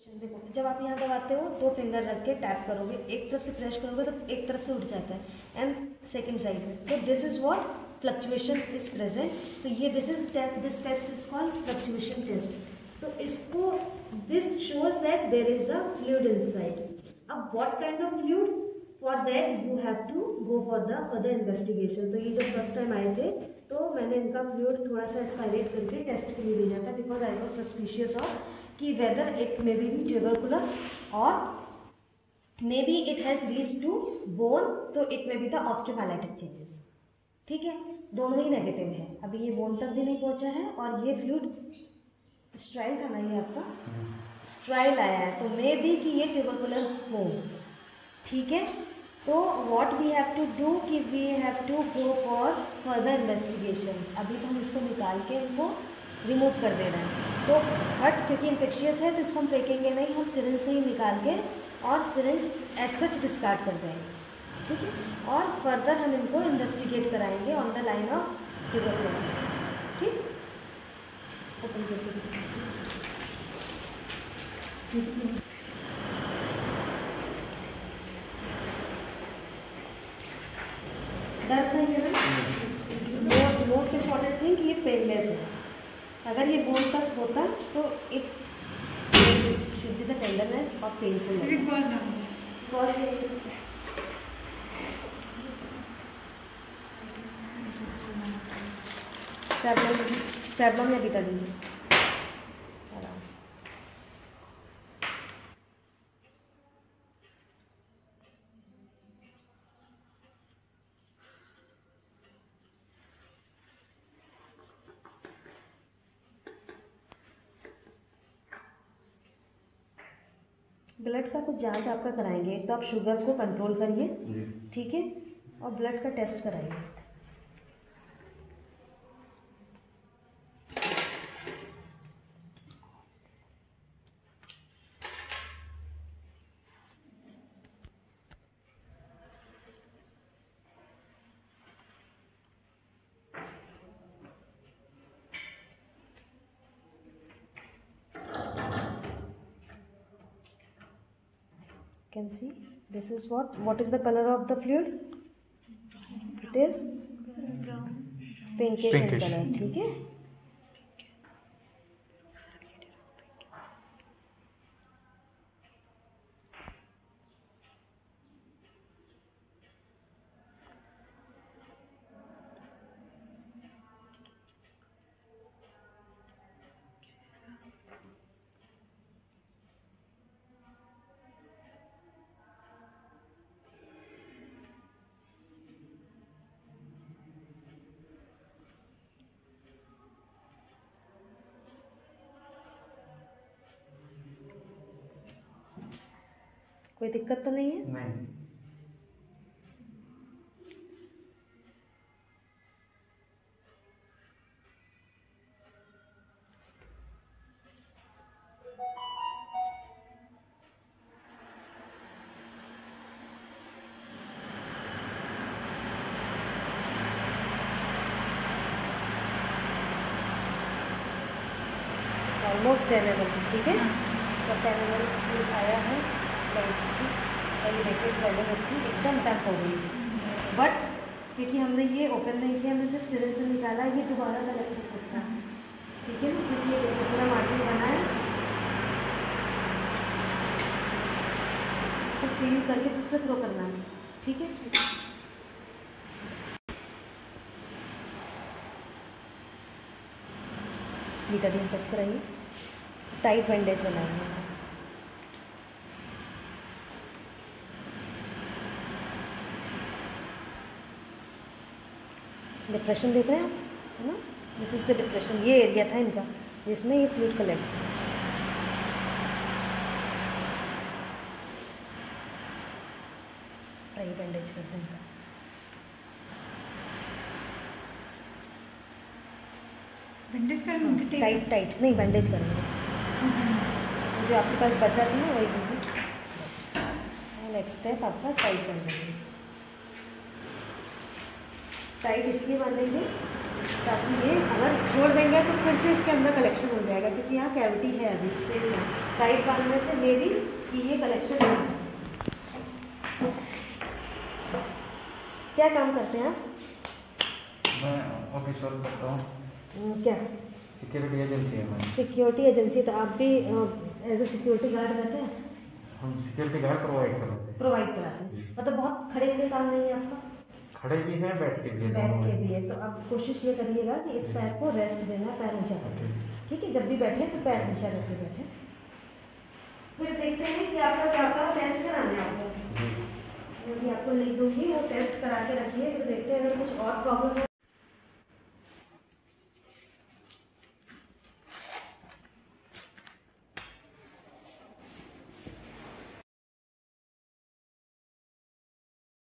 देखो जब आप यहाँ दबाते हो दो फिंगर रख के टैप करोगे, एक तरफ से प्रेस करोगे तो एक तरफ से उठ जाता है एंड सेकंड साइड से, तो this is what fluctuation is present. तो ये this test is called fluctuation test. तो इसको this shows that there is a fluid inside. अब what kind of fluid, for that you have to go for the further investigation. तो ये जब first time आए थे तो मैंने इनका फ्लूइड थोड़ा सा एस्पायरेट करके टेस्ट के लिए भेजा था, because I was suspicious of कि whether it may be in tubercular और may be it has reach to bone, तो it may be the osteomyelitic changes. ठीक है, दोनों ही नेगेटिव है। अभी ये बोन तक भी नहीं पहुंचा है और ये फ्लूइड स्ट्राइल था ना, ये आपका स्ट्राइल आया है, तो मे बी कि ये ट्यूबरकुलर हो। ठीक है, तो what we have to do कि we have to go for further investigations. अभी तो हम इसको निकाल के इनको रिमूव कर दे रहे हैं, तो बट क्योंकि इन्फेक्शियस है तो इसको हम फेंकेंगे नहीं, हम सिरिंज से ही निकाल के और सिरिंज एज सच डिस्कार्ड कर देंगे। ठीक है, और फर्दर हम इनको इन्वेस्टिगेट कराएंगे on the line of tuberculosis. ठीक, ओपन करके दर्द नहीं है ना, मोस्ट इम्पॉर्टेंट थिंग ये पेनलेस है। अगर ये बोन तक होता तो it should be the tenderness और पेनफुल। सैबलम या बीटाडीन आराम से। ब्लड का कुछ जांच आपका कराएंगे, एक तो आप शुगर को कंट्रोल करिए, ठीक है, और ब्लड का टेस्ट कराइए। Can see this is what is the color of the fluid? It is pinkish in color. ठीक है, कोई दिक्कत तो नहीं है? नहीं। ऑलमोस्ट 10 ml, ठीक है, तो 10 ml आया है। स्वेलिंग इसकी एकदम टैप हो गई, बट क्योंकि हमने ये ओपन नहीं किया, हमने सिर्फ सिरिंज से निकाला, ये दोबारा कलेक्ट कर सकता है। ठीक है, क्योंकि ये पूरा मार्जिन बना है, इसको सील करके सिस्टर थ्रो करना है। ठीक है, बीटाडीन टच कराइए, टाइट बैंडेज बनाइए। डिप्रेशन देख रहे हैं आप, है ना, दिस इज द डिप्रेशन, ये एरिया था इनका जिसमें ये फ्लूइड कलेक्ट। टाइट बैंडेज करते हैं, बैंडेज करेंगे, टाइट नहीं, बैंडेज करेंगे। जो आपके पास बचा था ना वही दीजिए। नेक्स्ट स्टेप आपका टाइट बैंडेज। टाइट इसलिए बांधेंगे ताकि ये अगर छोड़ देंगे तो फिर से इसके अंदर कलेक्शन हो जाएगा, क्योंकि यहाँ कैविटी है, अभी स्पेस है। टाइट बांधने से मे भी कि ये कलेक्शन नहीं है। क्या काम करते हैं आप? मैं ऑफिस वर्क करता हूँ। क्या? सिक्योरिटी एजेंसी है मैं। सिक्योरिटी एजेंसी, तो आप भी एज ए सिक्योरिटी गार्ड रहते हैं? हम सिक्योरिटी गार्ड प्रोवाइड कराते हैं। प्रोवाइड कराते हैं, मतलब बहुत खड़े के काम नहीं है आपका? खड़े भी हैं, बैठ के भी हैं, बैठ दोनों के हैं। भी है, तो आप कोशिश ये करिएगा कि इस पैर को रेस्ट देना, पैर ऊंचा करके, ठीक है? जब भी बैठे तो पैर ऊंचा करके बैठे। फिर देखते हैं कि आपका क्या होता है, टेस्ट कराने आपको, यदि आपको लिख दूँगी वो टेस्ट करा के रखिए, फिर देखते हैं अगर कुछ और प्रॉब्लम है